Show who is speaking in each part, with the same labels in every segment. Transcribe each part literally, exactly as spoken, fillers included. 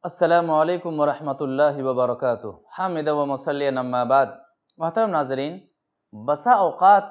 Speaker 1: السلام علیکم ورحمۃ اللہ وبرکاتہ۔ حامد و مصلی اما بعد۔ محترم ناظرین، بسا اوقات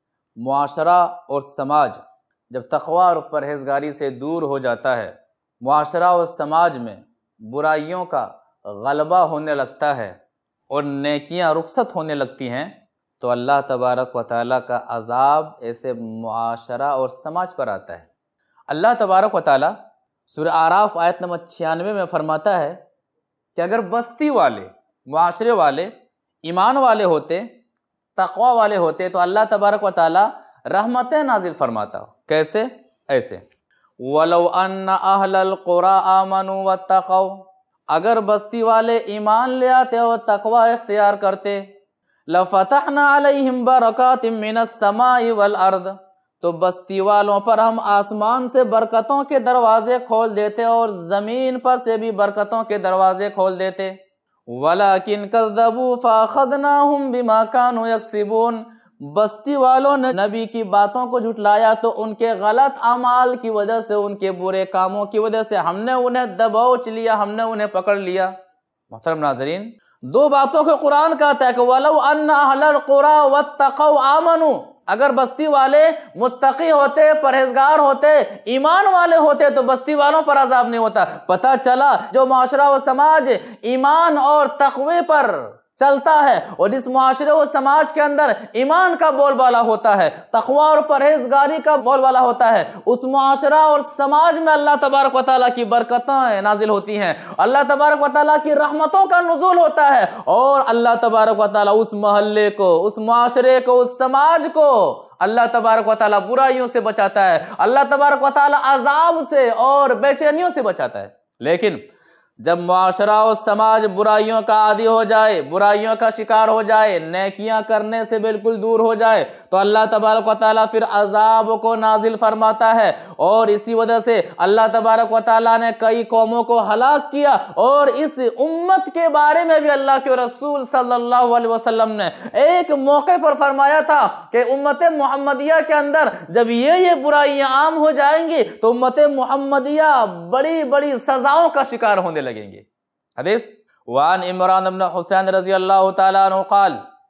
Speaker 1: معاشرہ اور سماج جب تقوی اور پرہیزگاری سے دور ہو جاتا ہے، معاشرہ اور سماج میں برائیوں کا غلبہ ہونے لگتا ہے اور نیکیاں رخصت ہونے لگتی ہیں، تو اللہ تبارک و تعالیٰ کا عذاب ایسے معاشرہ اور سماج پر آتا ہے۔ اللہ تبارک و تعالیٰ سورہ اعراف آیت نمبر چھیانوے میں فرماتا ہے کہ اگر بستی والے، معاشرے والے ایمان والے ہوتے، تقوی والے ہوتے تو اللہ تبارک و تعالیٰ رحمتیں نازل فرماتا۔ کیسے؟ ایسے وَلَوْ أَنَّ أَهْلَ الْقُرَىٰ آمَنُوا وَاتَّقَوْا، اگر بستی والے ایمان لے آتے اور تقوی اختیار کرتے، لَفَتَحْنَا عَلَيْهِمْ بَرَكَاتٍ مِّنَ السَّمَاءِ وَالْأَرْضِ، تو بستی والوں پر ہم آسمان سے برکتوں کے دروازے کھول دیتے اور زمین پر سے بھی برکتوں کے دروازے کھول دیتے۔ وَلَكِنْ كَذَّبُوا فَأَخَذْنَاهُمْ بِمَا كَانُوا يَكْسِبُونَ، بستی والوں نے نبی کی باتوں کو جھٹلایا تو ان کے غلط اعمال کی وجہ سے، ان کے برے کاموں کی وجہ سے ہم نے انہیں دبوچ لیا، ہم نے انہیں پکڑ لیا۔ محترم ناظرین، دو باتوں کو قرآن کہتا ہے کہ وَلَوْ أَنَّ أَهْلَ الْقُرَىٰ وَاتَّقَوْا آمَنُوا، اگر بستی والے متقی ہوتے، پرہیزگار ہوتے، ایمان والے ہوتے تو بستی والوں پر عذاب نہیں ہوتا۔ پتہ چلا جو معاشرہ و سماج ایمان اور تقوی پر چلتا ہے، اور جس معاشرے و سماج کے اندر ایمان کا بول بالا ہوتا ہے، تقوی اور پرہیزگاری کا بول بالا ہوتا ہے، اس معاشرہ اور سماج میں اللہ تبارک و تعالیٰ کی برکتیں نازل ہوتی ہیں، اللہ تبارک و تعالیٰ کی رحمتوں کا نزول ہوتا ہے، اور اللہ تبارک و تعالیٰ اس محلے کو، اس معاشرے کو، اس سماج کو اللہ تبارک و تعالیٰ برائیوں سے بچاتا ہے، اللہ تبارک و تعالیٰ عذاب سے اور بے چینیوں سے بچاتا ہے۔ لیکن جب معاشرہ و سماج برائیوں کا عادی ہو جائے، برائیوں کا شکار ہو جائے، نیکیاں کرنے سے بالکل دور ہو جائے، تو اللہ تبارک و تعالیٰ پھر عذاب کو نازل فرماتا ہے، اور اسی وجہ سے اللہ تبارک و تعالیٰ نے کئی قوموں کو ہلاک کیا، اور اس امت کے بارے میں بھی اللہ کے رسول صلی اللہ علیہ وسلم نے ایک موقع پر فرمایا تھا کہ امت محمدیہ کے اندر جب یہ یہ برائیاں عام ہو جائیں گی تو امت محمدیہ بڑی بڑی سزاؤں کا شکار ہونے لگیں گے۔ حدیث وعن عمران بن حسین رضی اللہ تعالیٰ عنہ قال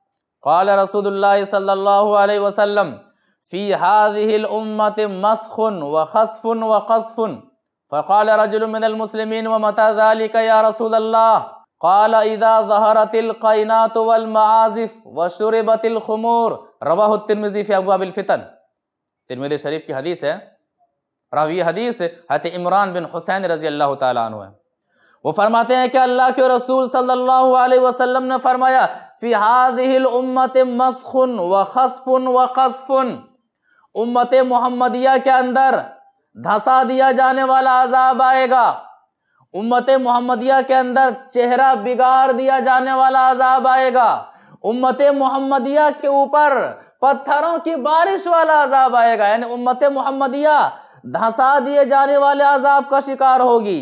Speaker 1: قال رسول اللہ صلی اللہ علیہ وسلم فی هذه الامة مسخ وخسف وقصف فقال رجل من المسلمين ومتى ذلك يا رسول الله قال اذا ظهرت القينات والمعازف وشربت الخمور، رواہ الترمذی فی ابواب الفتن۔ ترمذی شریف کی حدیث ہے، راوی حدیث حضرت عمران بن حسین رضی اللہ تعالیٰ عنہ ہے۔ وہ فرماتے ہیں کہ اللہ کے رسول صلی اللہ علیہ وسلم نے فرمایا فی هذه الامة مسخ وخسف وقصف، امت محمدیہ کے اندر دھسا دیا جانے والا عذاب آئے گا، امت محمدیہ کے اندر چہرہ بگاڑ دیا جانے والا عذاب آئے گا، امت محمدیہ کے اوپر پتھروں کی بارش والا عذاب آئے گا، یعنی امت محمدیہ دھسا دیے جانے والے عذاب کا شکار ہوگی،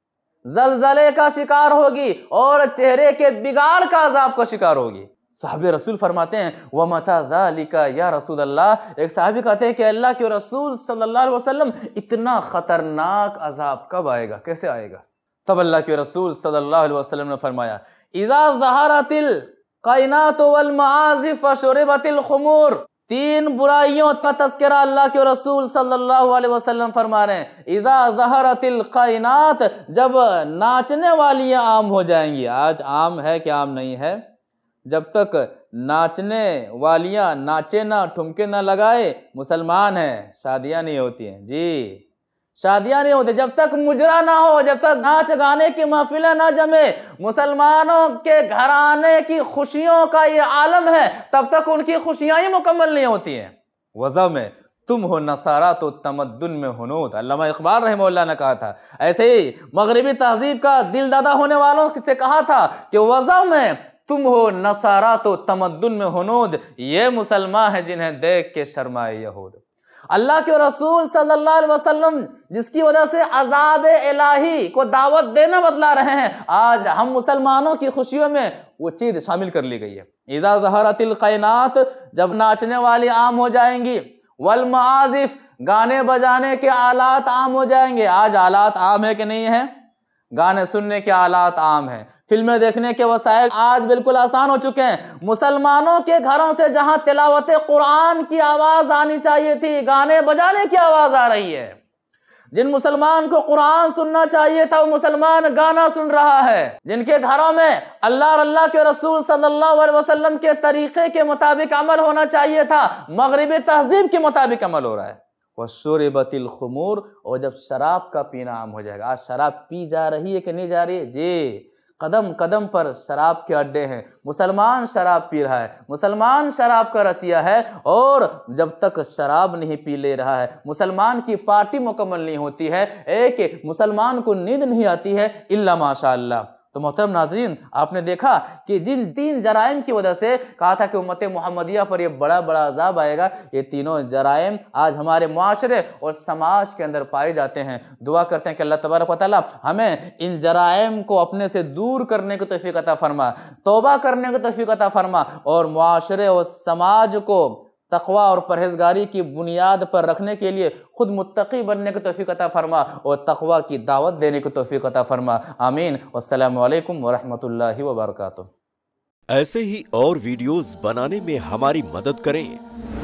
Speaker 1: زلزلے کا شکار ہوگی، اور چہرے کے بگاڑ کا عذاب کا شکار ہوگی۔ صحابی رسول فرماتے ہیں وَمَتَى ذَلِكَ یا رسول اللہ، ایک صحابی کہتے ہیں کہ اللہ کے رسول صلی اللہ علیہ وسلم اتنا خطرناک عذاب کب آئے گا، کیسے آئے گا؟ تب اللہ کے رسول صلی اللہ علیہ وسلم نے فرمایا اِذَا ظَهَرَتِ الْقَيْنَاتُ وَالْمَعَازِفُ وَشُرِبَتِ الْخُمُورُ، تین برائیوں کا تذکرہ اللہ کے رسول صلی اللہ علیہ وسلم فرما رہے ہیں۔ اذا ظہرت القینات، جب ناچنے والیاں عام ہو جائیں گی۔ آج عام ہے کہ عام نہیں ہے؟ جب تک ناچنے والیاں ناچے نہ، ٹھمکے نہ لگائے، مسلمان ہیں، شادیاں نہیں ہوتی ہیں۔ جی شادیاں نہیں ہوتی جب تک مجرا نہ ہو، جب تک ناچ گانے کی محفلیں نہ جمے، مسلمانوں کے گھرانے کی خوشیوں کا یہ عالم ہے، تب تک ان کی خوشیاں ہی مکمل نہیں ہوتی ہیں۔ وضع میں تم ہو نصارہ تو تمدن میں ہنود، علامہ اقبال رحمہ اللہ نے کہا تھا۔ ایسے ہی مغربی تہذیب کا دل دادا ہونے والوں سے کہا تھا کہ وضع میں تم ہو نصارہ تو تمدن میں ہنود، یہ مسلمان ہیں جنہیں دیکھ کے شرمائے یہود۔ اللہ کے رسول صلی اللہ علیہ وسلم جس کی وجہ سے عذاب الہی کو دعوت دینا بتلا رہے ہیں، آج ہم مسلمانوں کی خوشیوں میں وہ چیز شامل کر لی گئی ہے۔ اذا ظہرت القینات، جب ناچنے والی عام ہو جائیں گی، والمعازف، گانے بجانے کے آلات عام ہو جائیں گے۔ آج آلات عام ہے کہ نہیں ہے؟ गाने सुनने के आलात आम हैं, फिल्में देखने के वसाइल आज बिल्कुल आसान हो चुके हैं। मुसलमानों के घरों से जहां तिलावत कुरान की आवाज आनी चाहिए थी, गाने बजाने की आवाज आ रही है। जिन मुसलमान को कुरान सुनना चाहिए था वो मुसलमान गाना सुन रहा है। जिनके घरों में अल्लाह और अल्लाह के रसूल सल्लल्लाहु अलैहि वसल्लम के तरीके के मुताबिक अमल होना चाहिए था, मगरिबी तहजीब के मुताबिक अमल हो रहा है। वशुरिबतिल खुमूर, और जब शराब का पीना आम हो जाएगा। आज शराब पी जा रही है कि नहीं जा रही है जी? कदम कदम पर शराब के अड्डे हैं। मुसलमान शराब पी रहा है, मुसलमान शराब का रसिया है, और जब तक शराब नहीं पी ले रहा है मुसलमान की पार्टी मुकम्मल नहीं होती है, एक मुसलमान को नींद नहीं आती है इल्ला माशाअल्लाह। तो मोहतरम नाज़रीन, आपने देखा कि जिन तीन जराइम की वजह से कहा था कि उम्मत मुहम्मदिया पर ये बड़ा बड़ा अजाब आएगा, ये तीनों जराइम आज हमारे मुआशरे और समाज के अंदर पाए जाते हैं। दुआ करते हैं कि अल्लाह तबारक व तआला हमें इन जराइम को अपने से दूर करने की तौफीक अता फरमा, तौबा करने की तौफीक अता फरमा, और मुआशरे और समाज को तक़वा और परहेजगारी की बुनियाद पर रखने के लिए खुद मुत्तकी बनने की तौफीक अता फरमा और तक़वा की दावत देने की तौफीक अता फरमा। आमीन। वस्सलामु अलैकुम वरहमतुल्लाहि वबरकातुहू।
Speaker 2: ऐसे ही और वीडियोस बनाने में हमारी मदद करें।